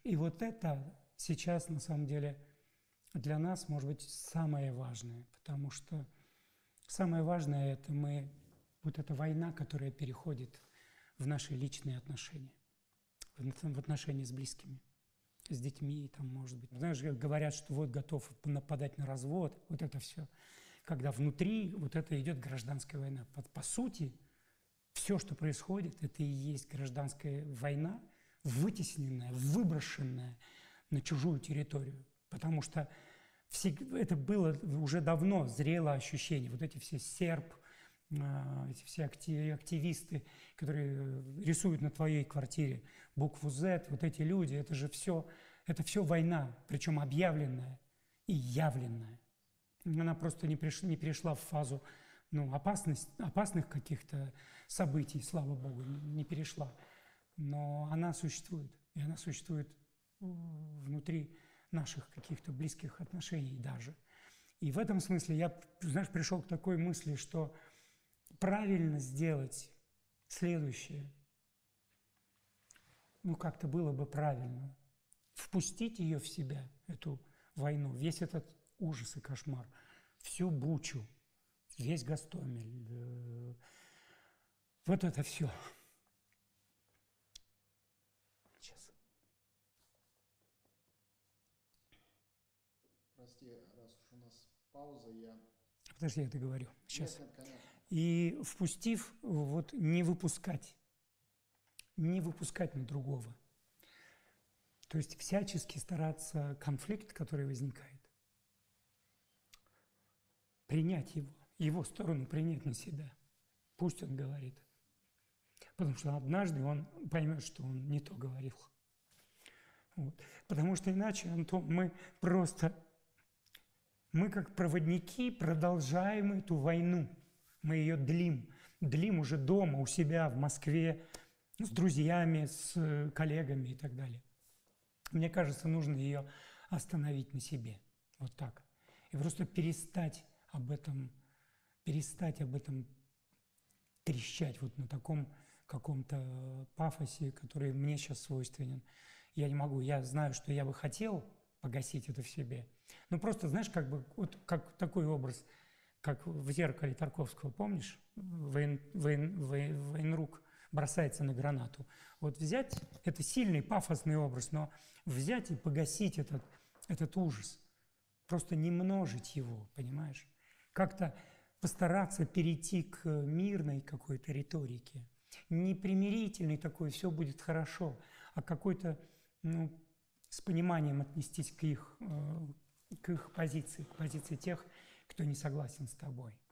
И вот это сейчас, на самом деле, для нас может быть самое важное, потому что самое важное – это вот эта война, которая переходит в наши личные отношения, в отношения с близкими, с детьми, там, может быть. Знаешь, говорят, что вот готов нападать на развод, вот это все. Когда внутри вот это идет гражданская война. По сути, все, что происходит, это и есть гражданская война, вытесненная, выброшенная на чужую территорию. Потому что это было уже давно зрело ощущение. Вот эти все серб, эти все активисты, которые рисуют на твоей квартире букву Z, вот эти люди, это все война, причем объявленная и явленная. Она просто не перешла в фазу опасных каких-то событий, слава Богу, не перешла. Но она существует, и она существует внутри наших каких-то близких отношений даже. И в этом смысле я, знаешь, пришел к такой мысли, что правильно сделать следующее. Как-то было бы правильно впустить ее в себя, эту войну, весь этот ужас и кошмар, всю Бучу, весь Гостомель, вот это все. Сейчас. Прости, раз уж у нас пауза, я... Подожди, я договорю. Сейчас. Нет, конечно. И впустив, вот не выпускать на другого. То есть всячески стараться конфликт, который возникает, принять его сторону принять на себя. Пусть он говорит. Потому что однажды он поймет, что он не то говорил. Вот. Потому что иначе, Антон, мы как проводники продолжаем эту войну. Мы ее длим уже дома, у себя, в Москве, с друзьями, с коллегами и так далее. Мне кажется, нужно ее остановить на себе. Вот так. И просто перестать об этом трещать вот на таком каком-то пафосе, который мне сейчас свойственен. Я не могу. Я знаю, что я бы хотел погасить это в себе. Но просто, знаешь, как такой образ, как в «Зеркале» Тарковского, помнишь? Военрук бросается на гранату. Вот взять, это сильный пафосный образ, но взять и погасить этот ужас, просто не множить его, понимаешь? Как-то постараться перейти к мирной какой-то риторике, не примирительной такой, все будет хорошо, а какой-то, с пониманием отнестись к их позиции, к позиции тех, кто не согласен с тобой.